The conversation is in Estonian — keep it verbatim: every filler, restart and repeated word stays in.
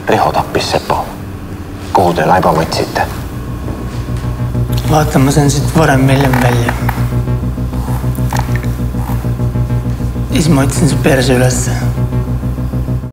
Riho tappis Sepo. Kuhu te laiba võtsite? Vaata, ma sain siit varem hiljem välja. Ja siis ma võtsin see perse ülesse.